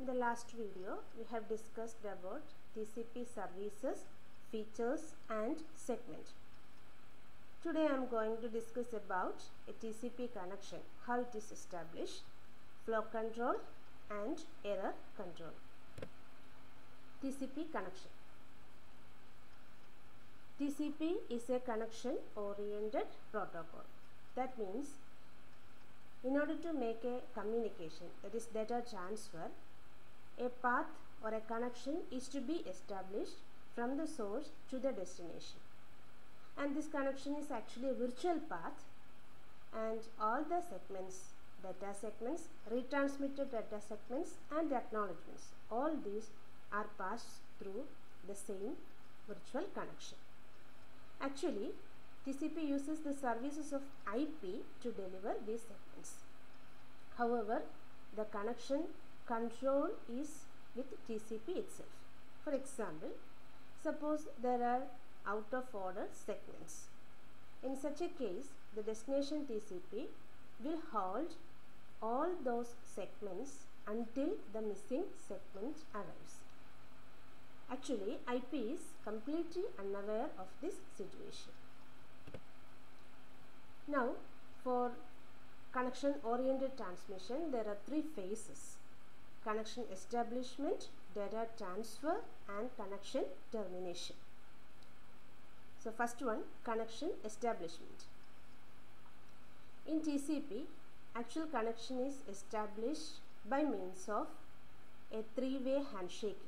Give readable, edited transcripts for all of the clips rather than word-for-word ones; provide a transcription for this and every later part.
In the last video, we have discussed about TCP services, features and segment. Today I am going to discuss about a TCP connection, how it is established, flow control and error control. TCP connection. TCP is a connection oriented protocol. That means in order to make a communication, that is data transfer, a path or a connection is to be established from the source to the destination. And this connection is actually a virtual path, and all the segments, data segments, retransmitted data segments and acknowledgements, all these are passed through the same virtual connection. Actually, TCP uses the services of IP to deliver these segments. However, the connection control is with TCP itself. For example, suppose there are out of order segments. In such a case, the destination TCP will hold all those segments until the missing segment arrives. Actually, IP is completely unaware of this situation. Now, for connection oriented transmission, there are three phases: connection establishment, data transfer and connection termination. So first one, connection establishment. In TCP, actual connection is established by means of a three-way handshaking.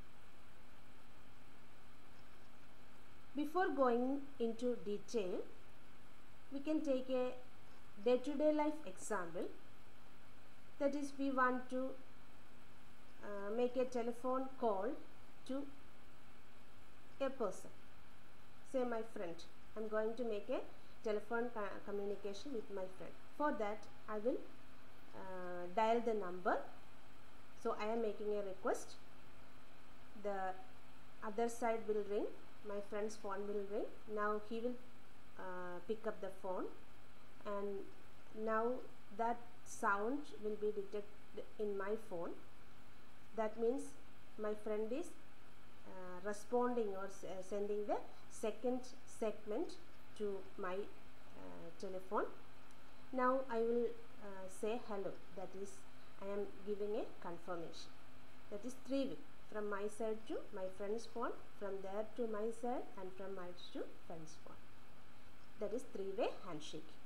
Before going into detail, we can take a day-to-day life example. That is, we want to make a telephone call to a person, say my friend. I am going to make a telephone communication with my friend. For that, I will dial the number. So I am making a request. The other side will ring. My friend's phone will ring. Now he will pick up the phone, and now that sound will be detected in my phone. That means my friend is responding or sending the second segment to my telephone. Now I will say hello. That is, I am giving a confirmation. That is three-way, from my side to my friend's phone, from there to my side, and from my to friend's phone. That is three-way handshaking.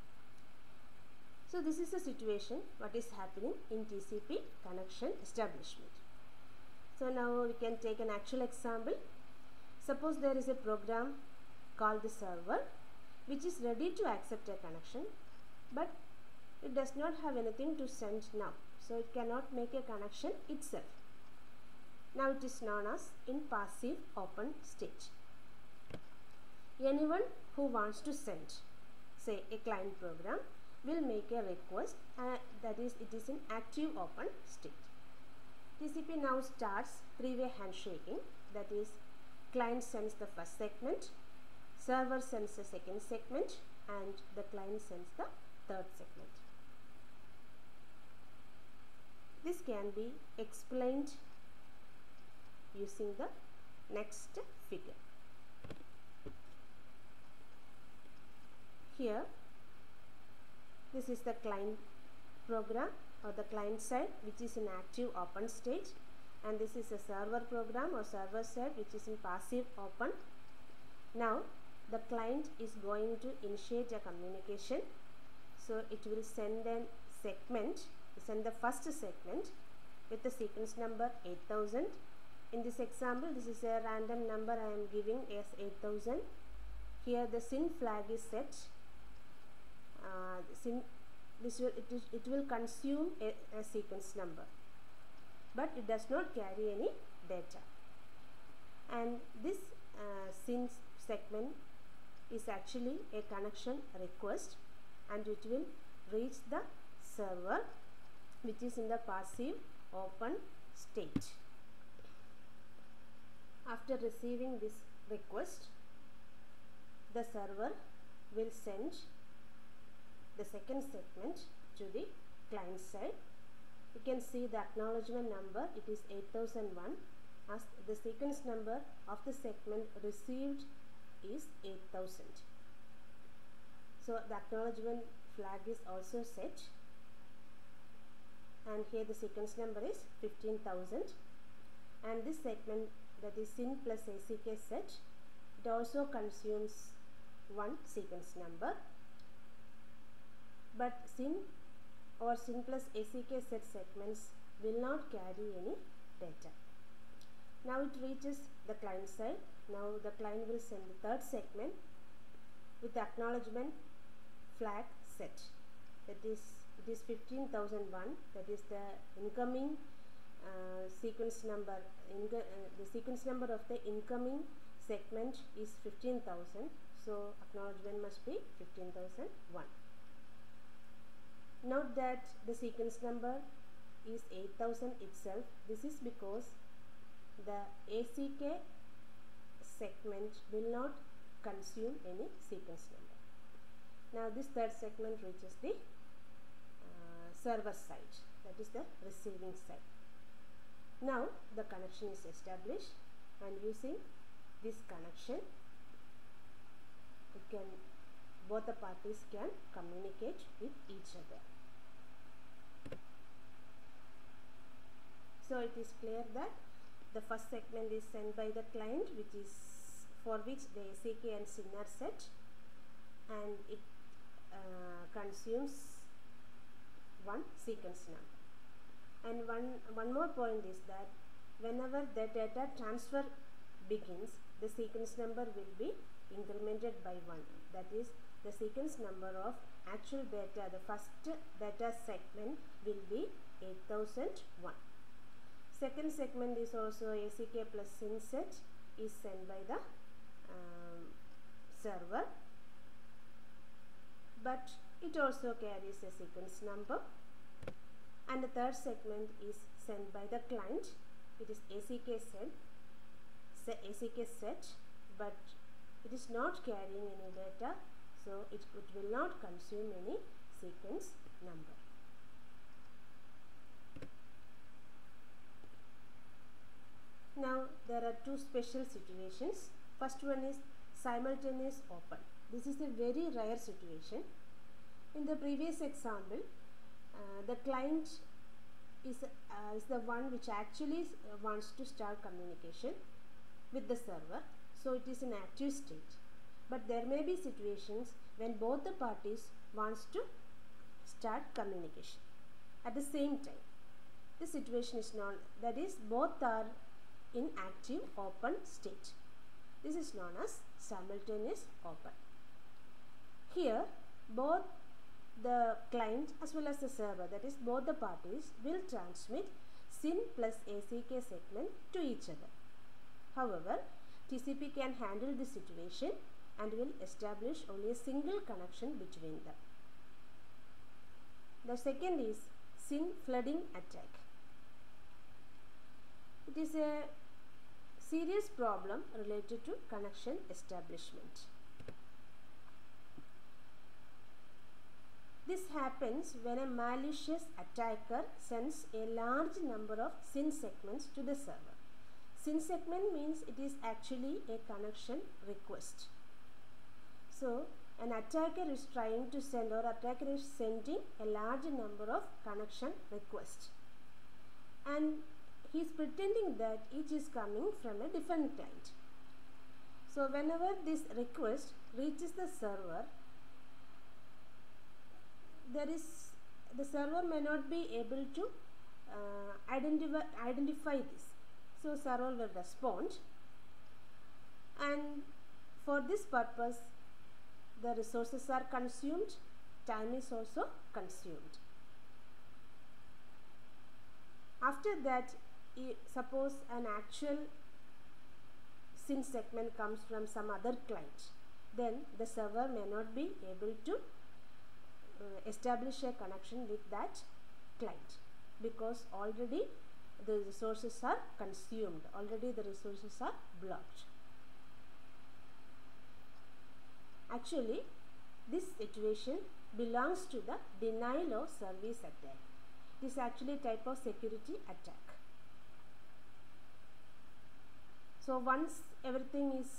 So this is the situation what is happening in TCP connection establishment. So now we can take an actual example. Suppose there is a program called the server which is ready to accept a connection, but it does not have anything to send now. So it cannot make a connection itself. Now it is known as in passive open stage. Anyone who wants to send, say a client program, will make a request, that is, it is in active open state. TCP now starts three-way handshaking. That is, client sends the first segment, server sends the second segment, and the client sends the third segment. This can be explained using the next figure. Here, this is the client program or the client side which is in active open state, and this is a server program or server side which is in passive open. Now the client is going to initiate a communication, so it will send a segment, send the first segment with the sequence number 8000. In this example, this is a random number I am giving as 8000. Here the SYN flag is set. It will consume a sequence number, but it does not carry any data. And this SYN segment is actually a connection request, and it will reach the server which is in the passive open state. After receiving this request, the server will send the second segment to the client side, you can see the acknowledgement number, it is 8001, as the sequence number of the segment received is 8000. So the acknowledgement flag is also set, and here the sequence number is 15,000, and this segment, that is SYN plus ACK set, it also consumes one sequence number, but SYN or SYN plus ACK set segments will not carry any data. Now it reaches the client side. Now the client will send the third segment with the acknowledgement flag set, that is, it is 15,001, that is the incoming sequence number, the sequence number of the incoming segment is 15,000, so acknowledgement must be 15,001. Note that the sequence number is 8000 itself. This is because the ACK segment will not consume any sequence number. Now this third segment reaches the server side, that is the receiving side. Now the connection is established, and using this connection both the parties can communicate with each other. So it is clear that the first segment is sent by the client, for which the ACK and SYN are set, and it consumes one sequence number. And one more point is that whenever the data transfer begins, the sequence number will be incremented by 1. That is, the sequence number of actual data, the first data segment will be 8001. Second segment is also ACK plus SYN set is sent by the server, but it also carries a sequence number. And the third segment is sent by the client. It is ACK set, but it is not carrying any data, so it will not consume any sequence number. Now there are two special situations. First one is simultaneous open. This is a very rare situation. In the previous example, the client is the one which actually wants to start communication with the server, so it is in active state. But there may be situations when both the parties wants to start communication at the same time. The situation is known, that is, both are in active open state. This is known as simultaneous open. Here both the client as well as the server, that is both the parties, will transmit SYN plus ACK segment to each other. However, TCP can handle this situation and will establish only a single connection between them. The second is SYN flooding attack. It is a serious problem related to connection establishment. This happens when a malicious attacker sends a large number of SYN segments to the server. SYN segment means it is actually a connection request. So an attacker is trying to send, or attacker is sending a large number of connection requests, and he is pretending that each is coming from a different client. So whenever this request reaches the server, the server may not be able to identify this. So server will respond, and for this purpose the resources are consumed, time is also consumed. After that, suppose an actual SYN segment comes from some other client, then the server may not be able to establish a connection with that client, because already the resources are consumed, already the resources are blocked. Actually, this situation belongs to the denial of service attack. It is actually a type of security attack. So once everything is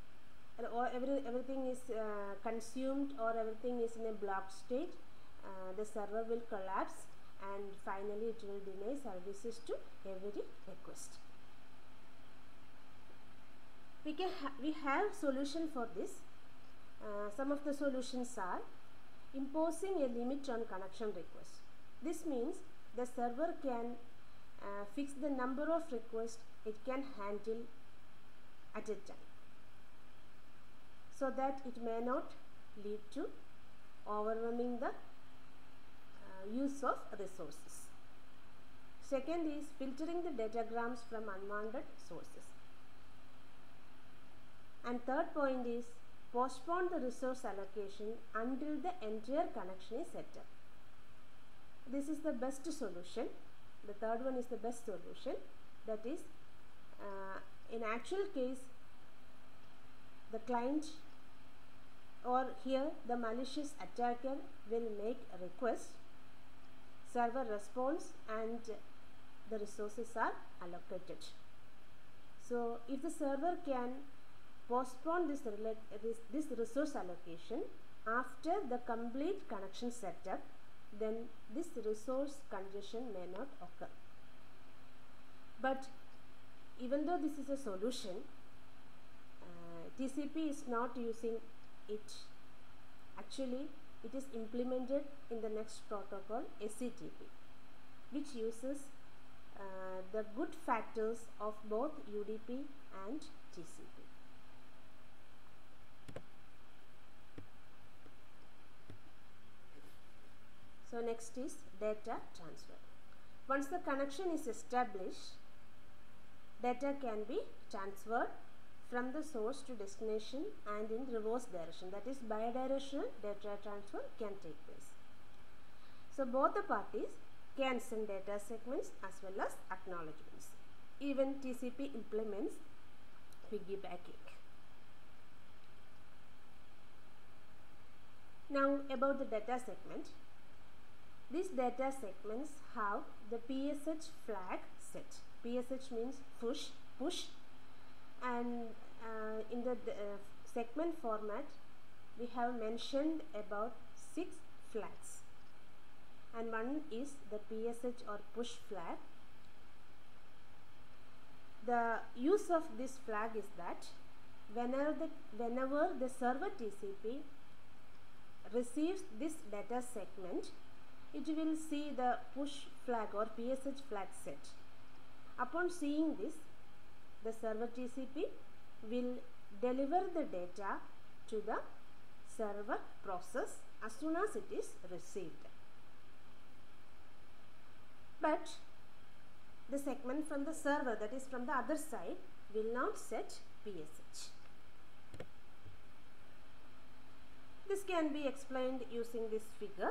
consumed, or everything is in a blocked state, the server will collapse, and finally it will deny services to every request. We have solution for this. Some of the solutions are imposing a limit on connection requests. This means the server can fix the number of requests it can handle at a time, so that it may not lead to overwhelming the use of resources. Second is filtering the datagrams from unwanted sources. And third point is postpone the resource allocation until the entire connection is set up. This is the best solution. The third one is the best solution. That is, in actual case, the client, or here the malicious attacker, will make a request, server responds, and the resources are allocated. So if the server can postpone this resource allocation after the complete connection setup, then this resource congestion may not occur. But even though this is a solution, TCP is not using it. Actually, it is implemented in the next protocol, SCTP, which uses the good factors of both UDP and TCP. So next is data transfer. Once the connection is established, data can be transferred from the source to destination and in reverse direction. That is, bidirectional data transfer can take place. So both the parties can send data segments as well as acknowledgements. Even TCP implements piggybacking. Now about the data segment. These data segments have the PSH flag set. PSH means push, and in the segment format we have mentioned about 6 flags, and one is the PSH or push flag. The use of this flag is that whenever the server TCP receives this data segment, it will see the push flag or PSH flag set. Upon seeing this, the server TCP will deliver the data to the server process as soon as it is received. But the segment from the server, that is from the other side, will not set PSH. This can be explained using this figure.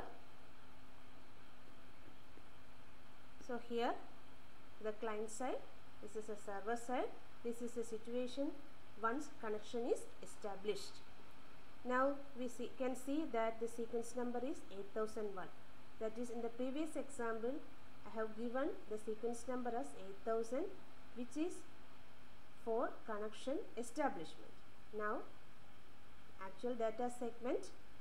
So here the client side, this is a server side, this is a situation once connection is established. Now we can see that the sequence number is 8001. That is, in the previous example I have given the sequence number as 8000, which is for connection establishment. Now actual data segment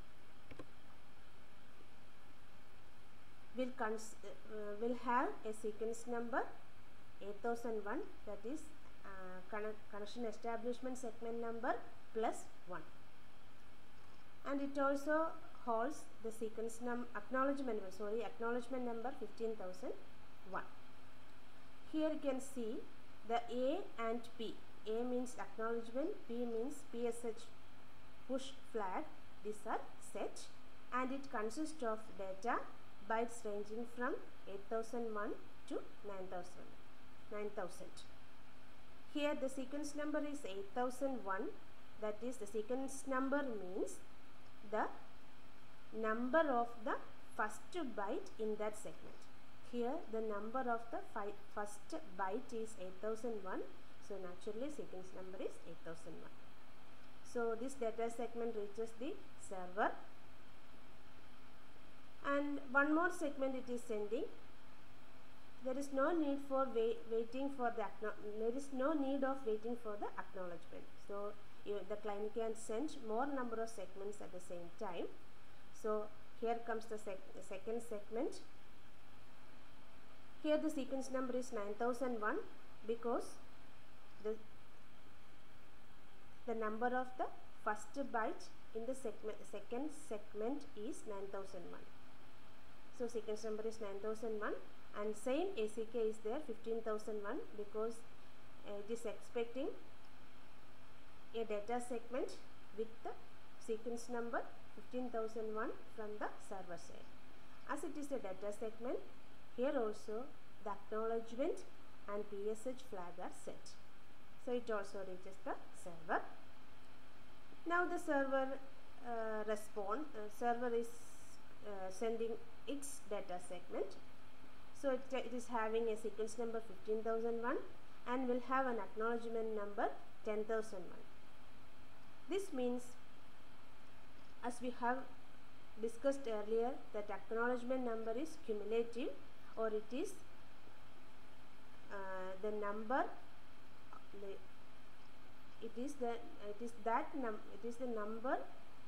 will have a sequence number 8001, that is connection establishment segment number plus 1, and it also holds the sequence acknowledgement number 15001. Here you can see the A and P. A means acknowledgement, P means PSH push flag. These are set, and it consists of data bytes ranging from 8001 to 9000. Here the sequence number is 8001, that is, the sequence number means the number of the first byte in that segment. Here the number of the first byte is 8001, so naturally sequence number is 8001. So this data segment reaches the server, and one more segment it is sending, there is no need for waiting for the there is no need of waiting for the acknowledgement. So the client can send more number of segments at the same time. So here comes the second segment. Here the sequence number is 9001 because the number of the first byte in the second segment is 9001. So sequence number is 9001, and same ACK is there 15001 because it is expecting a data segment with the sequence number 15001 from the server side. As it is a data segment, here also the acknowledgement and PSH flag are set. So it also reaches the server. Now the server server is sending its data segment. So it is having a sequence number 15001 and will have an acknowledgement number 10001. This means, as we have discussed earlier, that acknowledgement number is cumulative, or it is the number it is the number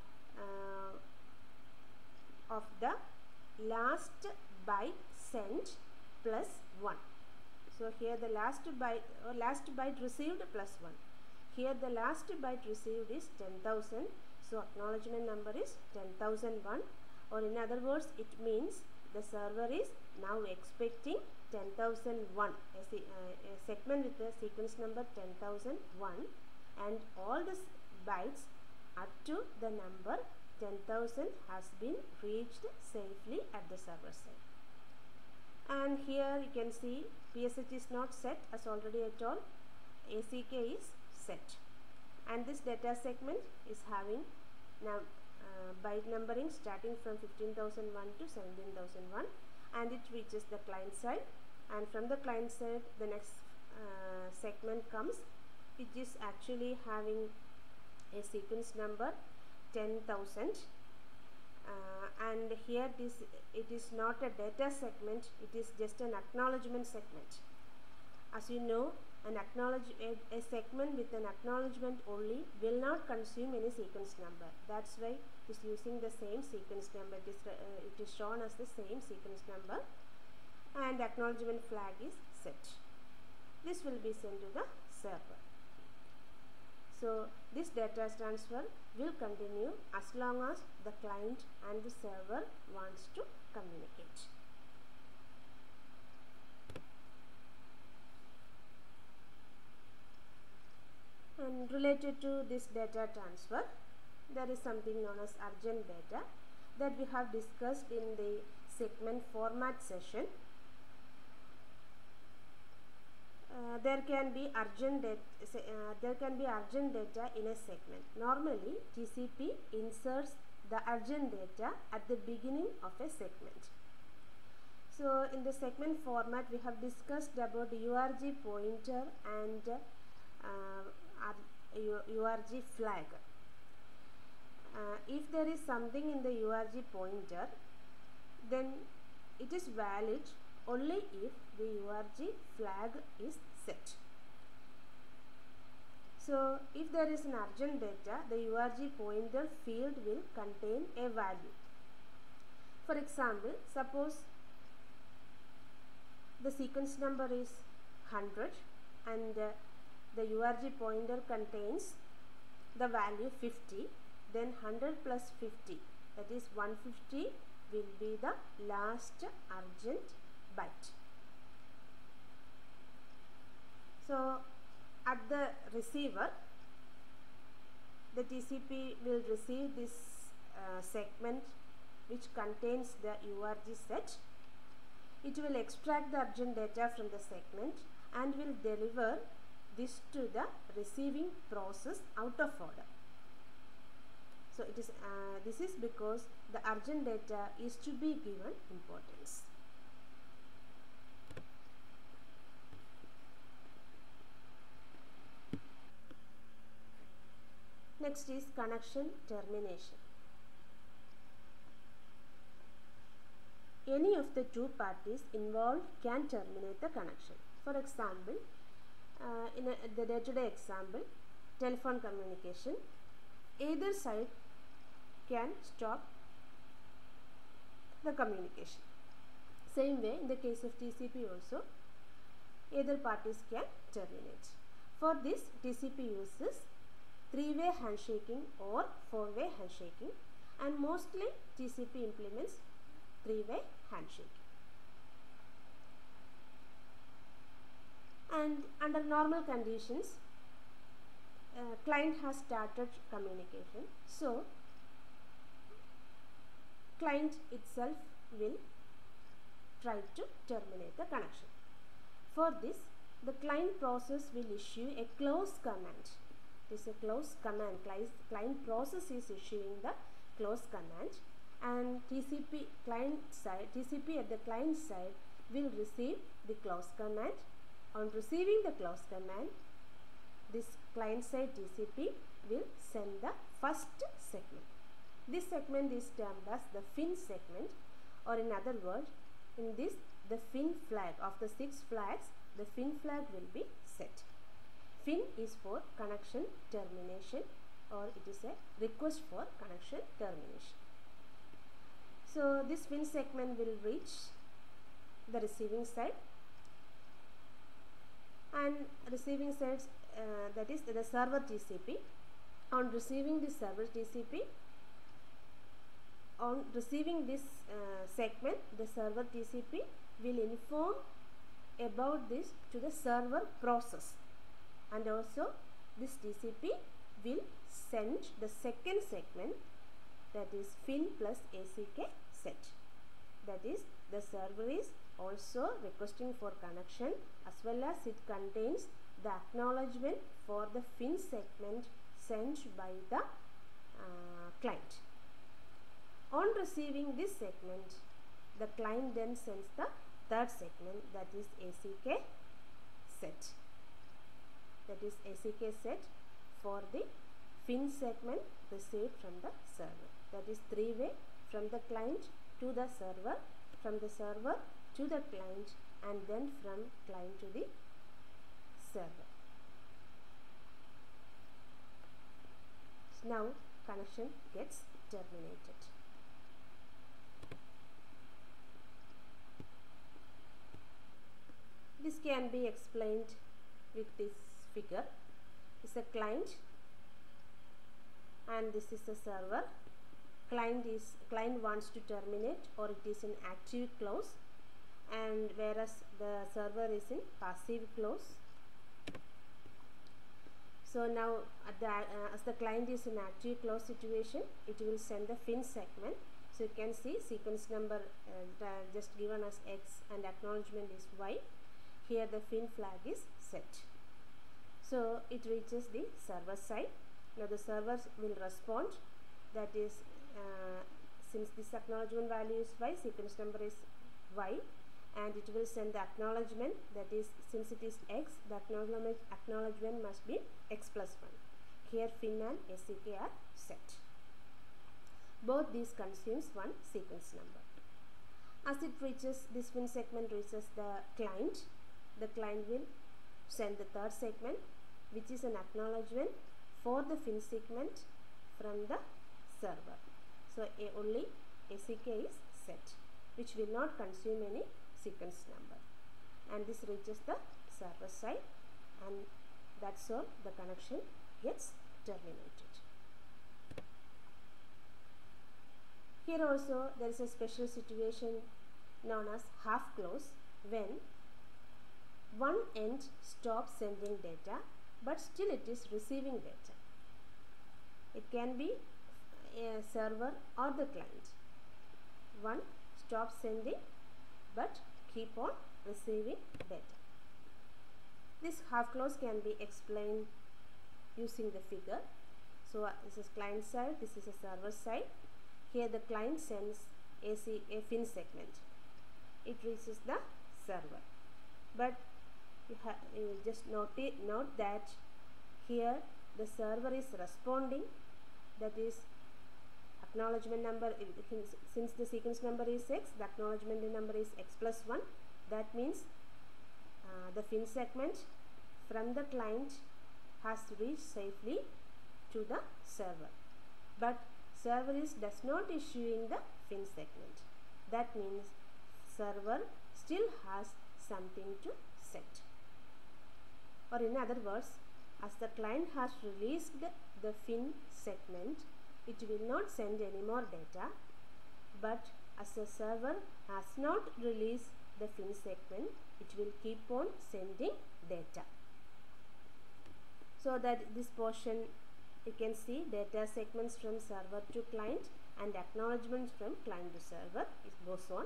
of the last byte sent plus 1. So here the last byte received plus 1. Here the last byte received is 10,000. So acknowledgement number is 10,001, or in other words, it means the server is now expecting 10,001, a segment with the sequence number 10,001, and all the bytes up to the number 10,000 has been reached safely at the server side. And here you can see PSH is not set, as already I told. ACK is set, and this data segment is having now byte numbering starting from 15,001 to 17,001, and it reaches the client side, and from the client side the next segment comes, which is actually having a sequence number 10,000, and here it is not a data segment, it is just an acknowledgement segment. As you know, a segment with an acknowledgement only will not consume any sequence number. That's why it is using the same sequence number. It is shown as the same sequence number, and acknowledgement flag is set. This will be sent to the server. So this data transfer will continue as long as the client and the server wants to communicate. And related to this data transfer, there is something known as urgent data that we have discussed in the segment format session. There can be urgent data in a segment. Normally, TCP inserts the urgent data at the beginning of a segment. So in the segment format, we have discussed about URG pointer and URG flag. If there is something in the URG pointer, then it is valid only if the URG flag is set. So if there is an urgent data, the URG pointer field will contain a value. For example, suppose the sequence number is 100 and the URG pointer contains the value 50, then 100 plus 50, that is 150, will be the last urgent byte. So at the receiver, the TCP will receive this segment which contains the URG set. It will extract the urgent data from the segment and will deliver this to the receiving process out of order. So it is this is because the urgent data is to be given importance. Next is connection termination. any of the two parties involved can terminate the connection. For example, in the day-to-day example, telephone communication, either side can stop the communication. Same way, in the case of TCP also, either parties can terminate. For this, TCP uses three-way handshaking or four-way handshaking, and mostly TCP implements three-way handshaking. And under normal conditions, client has started communication, so client itself will try to terminate the connection. For this, the client process will issue a close command. It is a close command. Client process is issuing the close command, and TCP at the client side will receive the close command. On receiving the close command, this client side TCP will send the first segment. This segment is termed as the FIN segment, or in other words, in this the FIN flag. Of the 6 flags, the FIN flag will be set. FIN is for connection termination, or it is a request for connection termination. So this FIN segment will reach the receiving side, and receiving sides, that is the server TCP. On receiving this server TCP, on receiving this segment, the server TCP will inform about this to the server process, and also this TCP will send the second segment, that is FIN plus ACK set. That is, the server is also requesting for connection, as well as it contains the acknowledgement for the FIN segment sent by the client. On receiving this segment, the client then sends the third segment, that is ACK set. That is ACK set for the FIN segment received from the server. That is three-way from the client to the server, from the server to the client, and then from client to the server. So now connection gets terminated. This can be explained with this figure. This is a client and this is a server. Client wants to terminate, or it is in active close, and whereas the server is in passive close. So now as the client is in active close situation, it will send the FIN segment. So you can see sequence number just given as X and acknowledgement is Y. Here the FIN flag is set. So it reaches the server side. Now the server will respond, that is since this acknowledgement value is Y, sequence number is Y, and it will send the acknowledgement, that is since it is X, the acknowledgement must be X plus 1. Here FIN and ACK are set. Both these consumes one sequence number. As it reaches, this FIN segment reaches the client will send the third segment, which is an acknowledgement for the FIN segment from the server. So only ACK is set, which will not consume any sequence number, and this reaches the server side, and that's all, the connection gets terminated. Here also there is a special situation known as half close, when one end stops sending data but still it is receiving data. It can be a server or the client. One stops sending but keep on receiving data. This half close can be explained using the figure. So this is client side, this is a server side. Here the client sends a FIN segment. It reaches the server, but you just note that here the server is responding, that is acknowledgement number, since the sequence number is x, the acknowledgement number is x plus 1. That means the fin segment from the client has reached safely to the server, but server does not issuing the fin segment. That means server still has something to set. Or in other words, as the client has released the fin segment, it will not send any more data, but as the server has not released the fin segment, it will keep on sending data. So that this portion you can see data segments from server to client and acknowledgements from client to server. It goes on.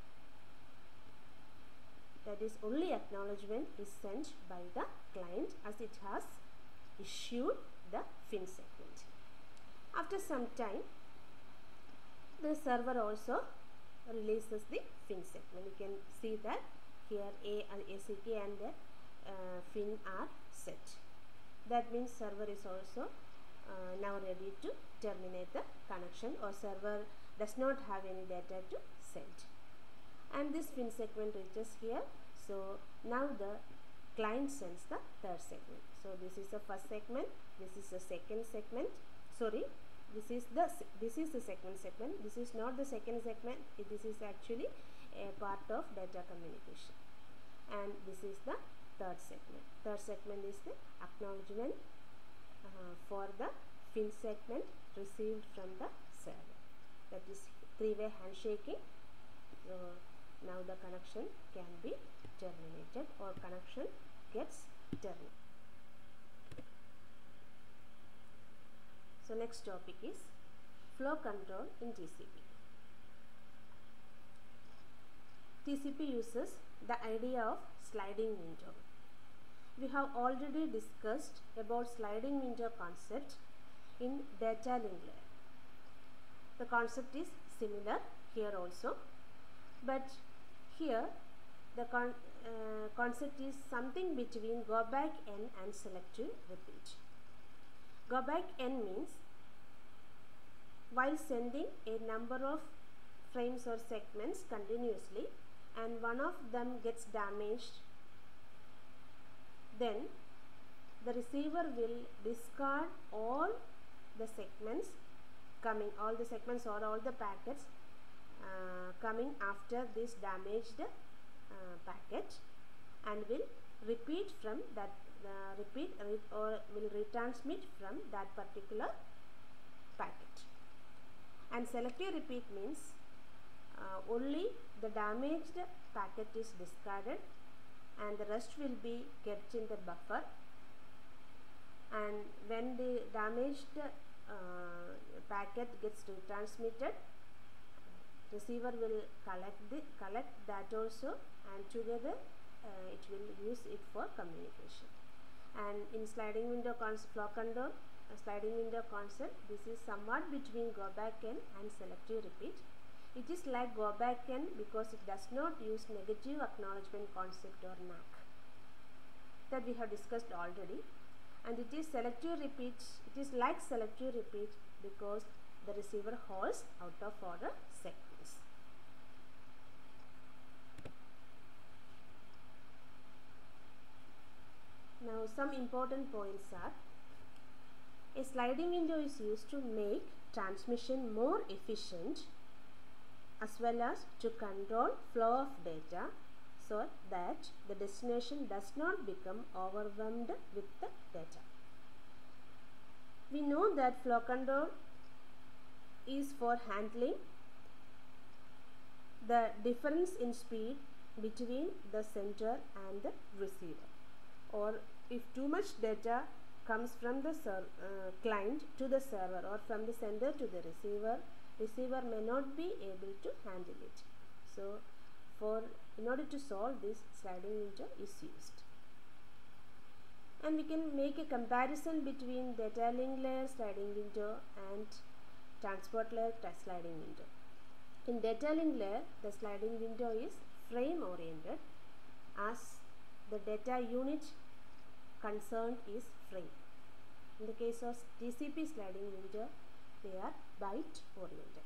That is, only acknowledgement is sent by the client as it has issued the fin segment. After some time, the server also releases the fin segment. You can see that here ACK and the fin are set. That means server is also now ready to terminate the connection, or server does not have any data to send. And this fin segment reaches here. So now the client sends the third segment. So this is the first segment, this is the second segment. Sorry, this is the second segment. This is not the second segment. This is actually a part of data communication. And this is the third segment. Third segment is the acknowledgement for the fin segment received from the server. That is three-way handshaking. So now the connection can be terminated, or connection gets terminated. So next topic is flow control in TCP. TCP uses the idea of sliding window. We have already discussed about sliding window concept in data link layer. The concept is similar here also, but here the concept is something between go back N and selective repeat. Go back N means while sending a number of frames or segments continuously and one of them gets damaged, then the receiver will discard all the segments coming, all the segments or all the packets coming after this damaged packet, and will repeat from that or will retransmit from that particular packet. And selective repeat means only the damaged packet is discarded and the rest will be kept in the buffer, and when the damaged packet gets retransmitted, receiver will collect that also, and together it will use it for communication. And in sliding window flow control, sliding window concept, this is somewhat between go back N and selective repeat. It is like go back N because it does not use negative acknowledgement concept or NAC that we have discussed already, and it is selective repeat. It is like selective repeat because the receiver holds out of order segments. Now some important points are: a sliding window is used to make transmission more efficient as well as to control flow of data so that the destination does not become overwhelmed with the data. We know that flow control is for handling the difference in speed between the sender and the receiver, or if too much data comes from the client to the server or from the sender to the receiver may not be able to handle it. So in order to solve this, sliding window is used. And we can make a comparison between data link layer sliding window and transport layer sliding window. In data link layer, the sliding window is frame oriented, as the data unit concerned is frame. In the case of TCP sliding window, they are byte oriented.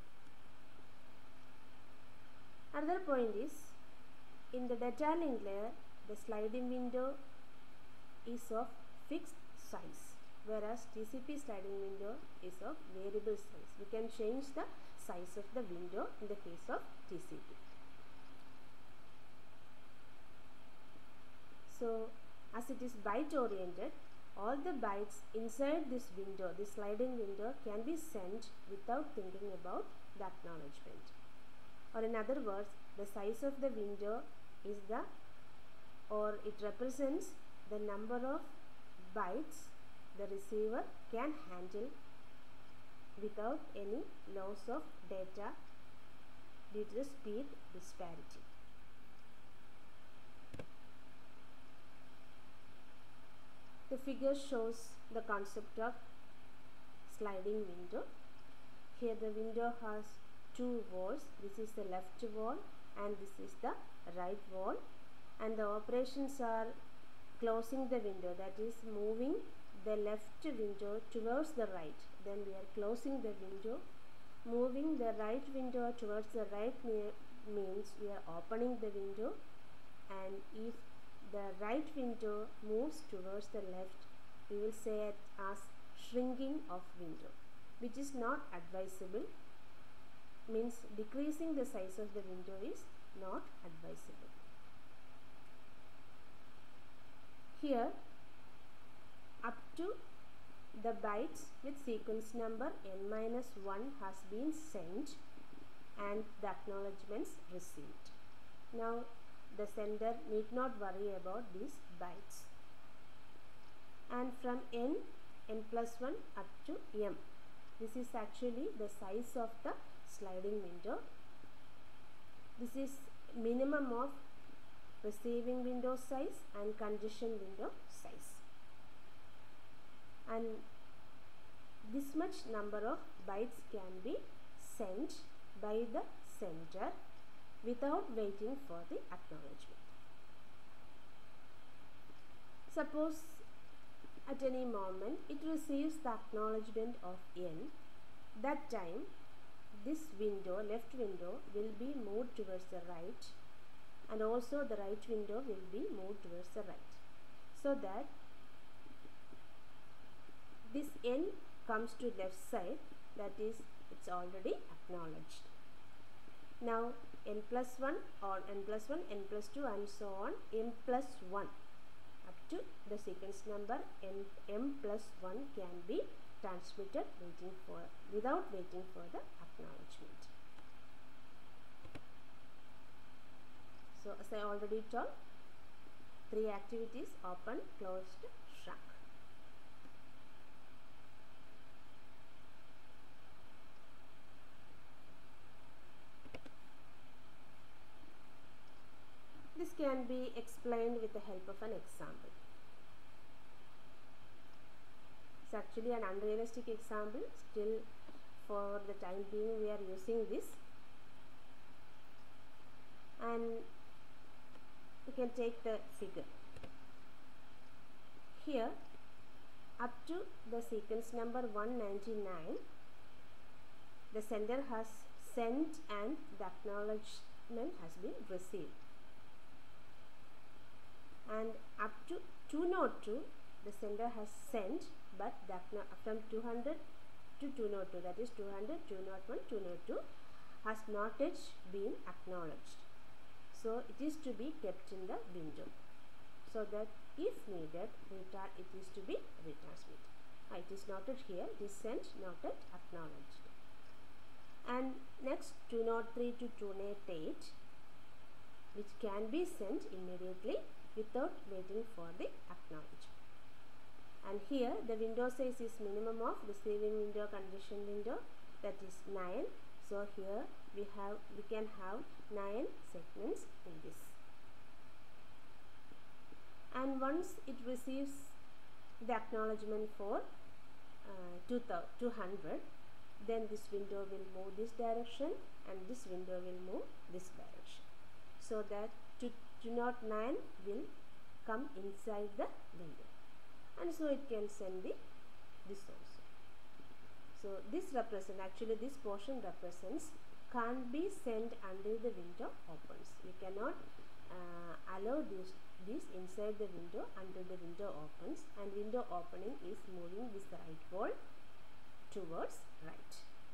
Another point is, in the data link layer, the sliding window is of fixed size, whereas TCP sliding window is of variable size. We can change the size of the window in the case of TCP. So as it is byte oriented, all the bytes inside this window, this sliding window, can be sent without thinking about the acknowledgement. Or in other words, the size of the window is it represents the number of bytes the receiver can handle without any loss of data due to the speed disparity. The figure shows the concept of sliding window. Here the window has two walls. This is the left wall and this is the right wall, and the operations are closing the window, that is moving the left window towards the right. Then we are closing the window. Moving the right window towards the right means we are opening the window, and if the right window moves towards the left, we will say it as shrinking of window, which is not advisable. Means decreasing the size of the window is not advisable. Here, up to the bytes with sequence number n-1 has been sent and the acknowledgements received. Now the sender need not worry about these bytes. And from n+1 up to m, this is actually the size of the sliding window. This is minimum of receiving window size and congestion window size. And this much number of bytes can be sent by the sender without waiting for the acknowledgement. Suppose at any moment it receives the acknowledgement of n. That time this window, left window, will be moved towards the right, and also the right window will be moved towards the right, so that this n comes to left side, that is, it's already acknowledged. Now n+1 or n+1, n+2 and so on, m+1 up to the sequence number m+1 can be transmitted without waiting for the acknowledgement. So as I already told, 3 activities: open, closed, shrunk. This can be explained with the help of an example. It's actually an unrealistic example. Still, for the time being, we are using this. And we can take the figure. Here, up to the sequence number 199, the sender has sent and the acknowledgement has been received. And up to 202, the sender has sent, but from 200 to 202, that is 200, 201, 202, has not yet been acknowledged. So it is to be kept in the window, so that if needed, it is to be retransmitted. It is noted here, it is sent, noted, acknowledged. And next 203 to 208, which can be sent immediately without waiting for the acknowledgement. And here the window size is minimum of receiving window, congestion window, that is 9. So here we can have 9 segments in this. And once it receives the acknowledgement for 200, then this window will move this direction and this window will move this direction, so that 209 will come inside the window, and so it can send this also. So this portion represents can't be sent until the window opens. We cannot allow this inside the window until the window opens, and window opening is moving this right wall towards right.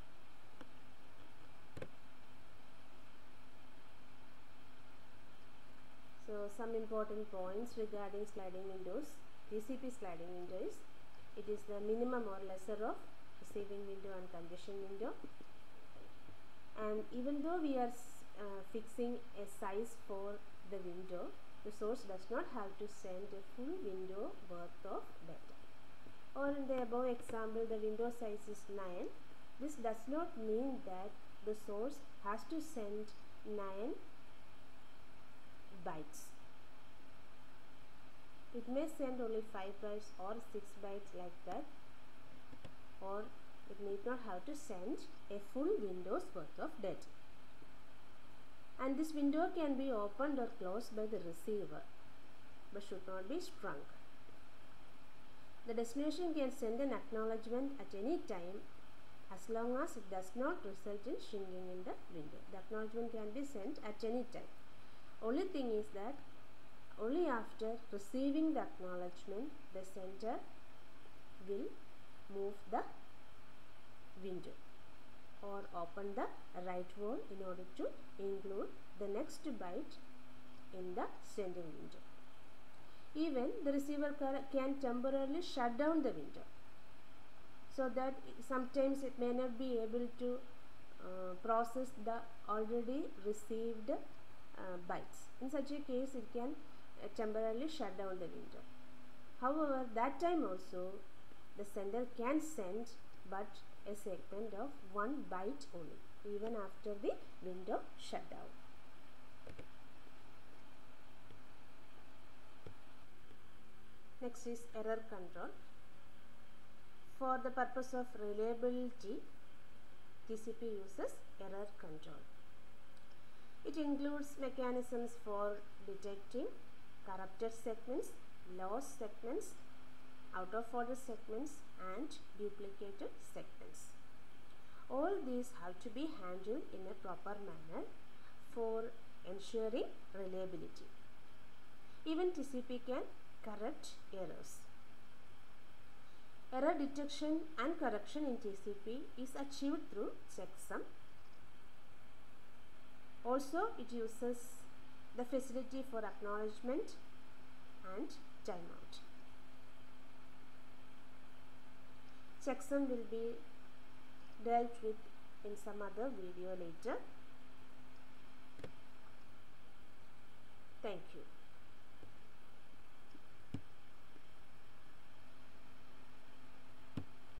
So some important points regarding sliding windows. TCP sliding window is, it is the minimum or lesser of receiving window and congestion window, and even though we are fixing a size for the window, the source does not have to send a full window worth of data. Or in the above example, the window size is 9. This does not mean that the source has to send 9 bytes. It may send only 5 bytes or 6 bytes like that, or it need not have to send a full window's worth of data. And this window can be opened or closed by the receiver, but should not be shrunk. The destination can send an acknowledgement at any time as long as it does not result in shrinking in the window. The acknowledgement can be sent at any time. Only thing is that only after receiving the acknowledgement, the sender will move the window or open the right wall in order to include the next byte in the sending window. Even the receiver can temporarily shut down the window, so that sometimes it may not be able to process the already received bytes. In such a case, it can temporarily shut down the window. However, that time also the sender can send but a segment of 1 byte only, even after the window shutdown. Next is error control. For the purpose of reliability, TCP uses error control. It includes mechanisms for detecting corrupted segments, lost segments, out of order segments, and duplicated segments. All these have to be handled in a proper manner for ensuring reliability. Even TCP can correct errors. Error detection and correction in TCP is achieved through checksum. Also, it uses the facility for acknowledgement and timeout. Checksum will be dealt with in some other video later. Thank you.